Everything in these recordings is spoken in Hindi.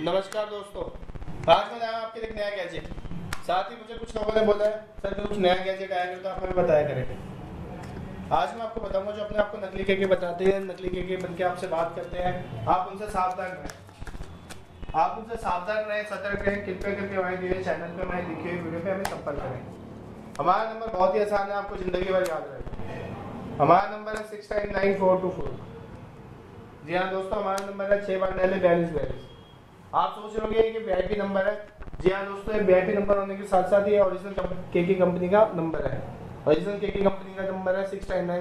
नमस्कार दोस्तों, आज मैं लाया आपके लिए एक नया गैजेट। साथ ही मुझे कुछ लोगों ने बोला है सर कुछ नया गैजेट आएगा तो आप हमें बताया करेंगे। आज मैं आपको बताऊंगा जो अपने आपको नकली केके बताते हैं, नकली केके बनके आपसे बात करते हैं, आप उनसे सावधान रहें। आप उनसे सावधान रहें, सतर्क रहें। कृपया करके हमारे दिए चैनल पे हमारे लिखे हुए वीडियो पे हमें संपर्क करें। हमारा नंबर बहुत ही आसान है, आपको जिंदगी भर याद रहेगा। हमारा नंबर है 699424। जी हाँ दोस्तों, हमारा नंबर है 6 आप सोच रहे होंगे कि वीआईपी नंबर है। जी हाँ दोस्तों, ये वीआईपी नंबर होने के साथ साथ ये ओरिजिनल केके कंपनी का नंबर है। ओरिजिनल केके कंपनी का नंबर है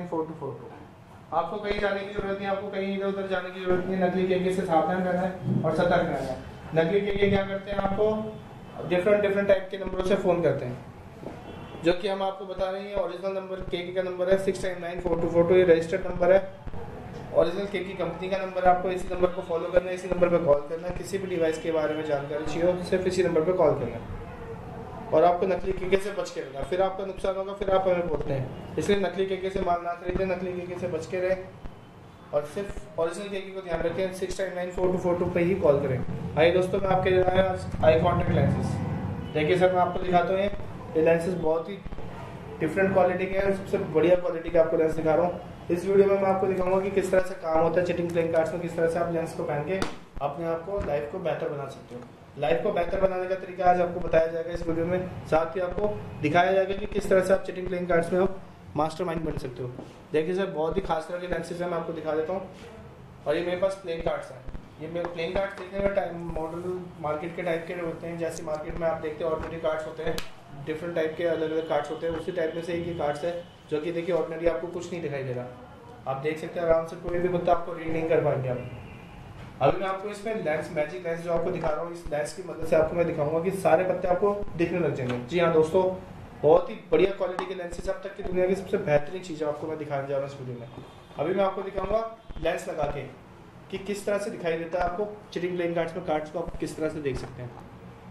699424। आपको कहीं जाने की जरूरत नहीं, आपको कहीं इधर उधर जाने की जरूरत नहीं। नकली केके से सावधान रहना है और सतर्क रहना है। नकली केके क्या करते हैं, आपको डिफरेंट टाइप के नंबरों से फोन करते हैं, जो कि हम आपको बता रहे हैं। ओरिजिनल नंबर केके का नंबर है 699424। ये रजिस्टर्ड नंबर है, ओरिजिनल केके कंपनी का नंबर। आपको इसी नंबर को फॉलो करना है, इसी नंबर पर कॉल करना है। किसी भी डिवाइस के बारे में जानकारी चाहिए हो तो सिर्फ इसी नंबर पर कॉल करना है। और आपको नकली केके से बच के रहना, फिर आपका नुकसान होगा, फिर आप हमें बोलते हैं। इसलिए नकली केके से माल ना खरीदें, नकली केके से बच के रहें और सिर्फ ओरिजिनल केके को ध्यान रखें। 699424 पे ही कॉल करें। आइए दोस्तों, मैं आपके लिए आया आई कॉन्टेक्ट लेंसेज। देखिए सर, मैं आपको दिखाता हूँ। ये लेंसेज बहुत ही डिफरेंट क्वालिटी के हैं, सबसे बढ़िया क्वालिटी के आपको लेंस दिखा रहा हूँ। इस वीडियो में मैं आपको दिखाऊंगा कि किस तरह से काम होता है चिटिंग प्लेइंग कार्ड्स में, किस तरह से आप लेंस को पहन के अपने आप को लाइफ को बेहतर बना सकते हो। लाइफ को बेहतर बनाने का तरीका आज आपको बताया जाएगा इस वीडियो में। साथ ही आपको दिखाया जाएगा कि किस तरह से आप चिटिंग प्लेइंग कार्ड्स में आप मास्टरमाइंड बन सकते हो। देखिए सर, बहुत ही खास तरह के लेंसेज है, मैं आपको दिखा देता हूँ। और ये मेरे पास प्लेइंग कार्ड्स हैं। ये मेरे प्लेइंग कार्ड्स देखने में टाइम मॉडल मार्केट के टाइप के होते हैं। जैसे मार्केट में आप देखते हैं ऑर्डिनरी कार्ड्स होते हैं, डिफरेंट टाइप के अलग अलग कार्ड्स होते हैं, उसी टाइप में से एक ही कार्ड्स है जो कि देखिए ऑर्डिनरी आपको कुछ नहीं दिखाई दे रहा। आप देख सकते हैं आराम से, कोई भी बंदा आपको रीड नहीं कर पाएंगे आप। अभी मैं आपको इसमें लेंस, मैजिक लेंस जो आपको दिखा रहा हूँ, इस लेंस की मदद से आपको मैं दिखाऊंगा कि सारे पत्ते आपको दिखने लग जाएंगे। जी हाँ दोस्तों, बहुत ही बढ़िया क्वालिटी के लेंसेज, अब तक की दुनिया की सबसे बेहतरीन चीज़ आपको मैं दिखाने जा रहा हूँ इस वीडियो में। अभी मैं आपको दिखाऊंगा लेंस लगा के कि किस तरह से दिखाई देता है आपको चिटिंग प्लेइंग कार्ड्स में, कार्ड्स को आप किस तरह से देख सकते हैं।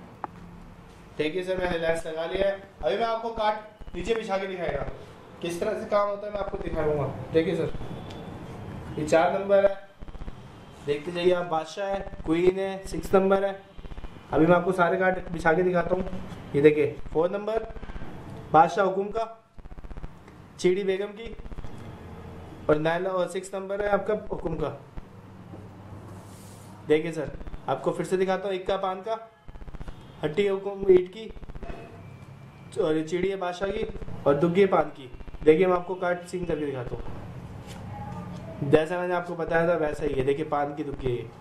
देखिए सर, मैंने लेंस लगा लिया है। अभी मैं आपको कार्ड नीचे बिछा के दिखाएगा किस तरह से काम होता है, मैं आपको दिखाऊंगा। देखिए सर, ये 4 नंबर है, देखते जाइए आप। बादशाह है, क्वीन है, 6 नंबर है। अभी मैं आपको सारे कार्ड बिछा के दिखाता हूँ। ये देखिए 4 नंबर बादशाह हुकुम का, चीड़ी बेगम की, और 9 और 6 नंबर है आपका हुकुम का। देखिए सर, आपको फिर से दिखाता हूँ। इक्का पान का, हट्टी हुकुम ईट की, और ये चिड़ी है बादशाह की, और दुग्गी पान की। देखिए मैं आपको कार्ड सीन करके दिखाता हूँ। जैसा मैंने आपको बताया था वैसा ही है। देखिए पान की, दुग्गी है।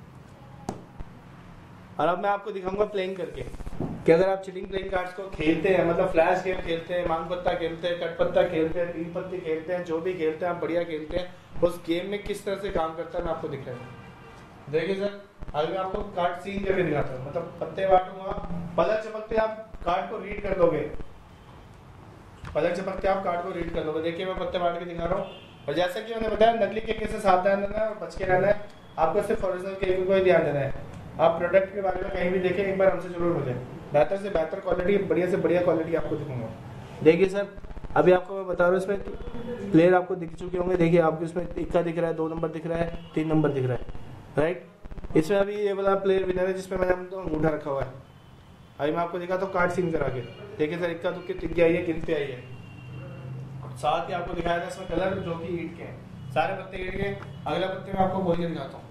और अब मैं आपको दिखाऊंगा प्लेइंग करके कि अगर आप चिटिंग प्लेइंग कार्ड्स को खेलते हैं, मतलब फ्लैश गेम खेलते हैं, मांग पत्ता खेलते हैं, कट पत्ता खेलते हैं, 3 पत्ती खेलते हैं, जो भी खेलते हैं आप बढ़िया खेलते हैं, उस गेम में किस तरह से काम करता है मैं आपको दिखाऊंगा। देखिए सर, अभी मैं आपको कार्ड सीन करके दिखाता हूँ। मतलब पत्ते बांटूंगा, पलक झपकते आप कार्ड को रीड कर लोगे, पलक झपकते आप कार्ड को रीड कर लोगे। देखिए मैं पत्ते बांट के दिखा रहा हूँ। और जैसा कि मैंने बताया, नकली केके से सावधान रहना है और बच के रहना है। आपको सिर्फ ओरिजिनल केके को ही ध्यान देना है। आप प्रोडक्ट के बारे में कहीं भी देखें, एक बार हमसे जरूर मिले। बेहतर से बेहतर क्वालिटी, बढ़िया से बढ़िया क्वालिटी आपको दिखाऊंगा। देखिए सर, अभी आपको मैं बता रहा हूँ, इसमें प्लेयर आपको दिख चुके होंगे। देखिए आपको इसमें इक्का दिख रहा है, 2 नंबर दिख रहा है, 3 नंबर दिख रहा है, राइट। इसमें अभी ये वाला प्लेयर विनर है जिसमें मैंने अंगूठा रखा हुआ है। अभी मैं आपको दिखाता हूँ कार्ड सीन करा के। देखिए सर, इक्का दुक्के टिक आई है, गिनती आई है। साथ ही आपको दिखाया था इसमें कलर जो कि ईट के हैं, सारे पत्ते ईट के। अगला पत्ते में आपको खोल के दिखाता हूँ।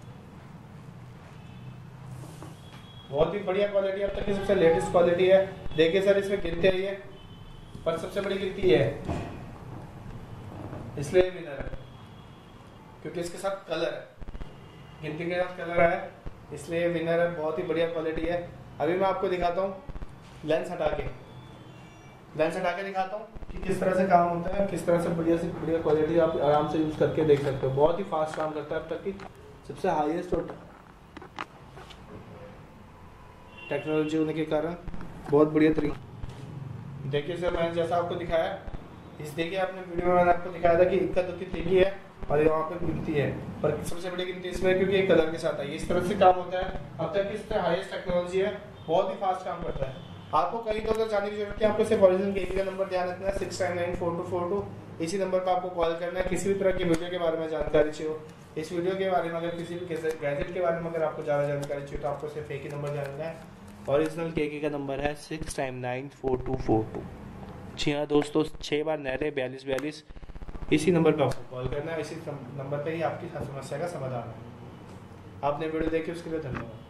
बहुत ही बढ़िया क्वालिटी, अब तक की सबसे लेटेस्ट क्वालिटी है। देखिए सर, इसमें गिनती आई है, पर सबसे बड़ी गिनती है, इसलिए विनर है क्योंकि इसके साथ कलर है। गिनती के साथ कलर है, इसलिए विनर है। बहुत ही बढ़िया क्वालिटी है। अभी मैं आपको दिखाता हूँ लेंस हटा के दिखाता हूँ कि किस तरह से काम होता है, किस तरह से बढ़िया क्वालिटी आप आराम से यूज करके देख सकते हो। बहुत ही फास्ट काम करता है, अब तक की सबसे हाईएस्ट और टेक्नोलॉजी होने के कारण बहुत बढ़िया तरीका। देखिए सर, मैंने जैसा आपको दिखाया, इस देखिए आपने वीडियो में मैंने आपको दिखाया था कि इक्का दुक्की तिकी है और यहाँ पे गिनती है, पर सबसे बड़ी गिनती इसमें क्योंकि ये कलर के साथ है। इस तरह से काम होता है, अब तक की इससे हाईएस्ट टेक्नोलॉजी है, बहुत ही फास्ट काम करता है। आपको कहीं तो उधर जाने की जरूरत है, आपको सिर्फ ओरिजिनल केके का नंबर ध्यान रखना है 699424। इसी नंबर पर आपको कॉल करना है। किसी भी तरह की वीडियो के बारे में जानकारी चाहिए हो, इस वीडियो के बारे में अगर किसी भी गैजेट के बारे में अगर आपको ज़्यादा जानकारी चाहिए तो आपको सिर्फ एक ही नंबर जानना है। ओरिजिनल केके का नंबर है 6994242। जी हाँ दोस्तों, 6 बार नहरे 4242, इसी नंबर पर आपको कॉल करना है। इसी नंबर पर ही आपकी समस्या का समाधान है। आपने वीडियो देखी उसके लिए धन्यवाद।